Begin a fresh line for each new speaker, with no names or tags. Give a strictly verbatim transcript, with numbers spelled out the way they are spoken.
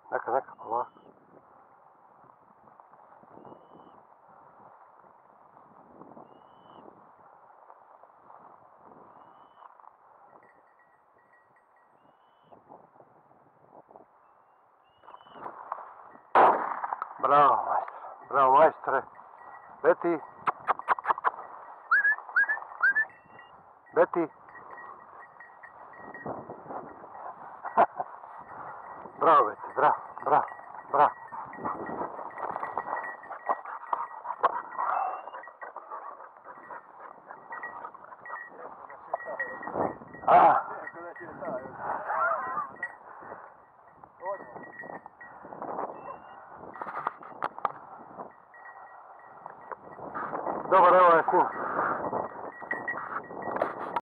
Neka, neka, polako. Bravo, majstore. Bravo, majstore. Beti. Beti. Bravo, Beti, bravo, bravo, bravo. A. Dobar, evo je snim.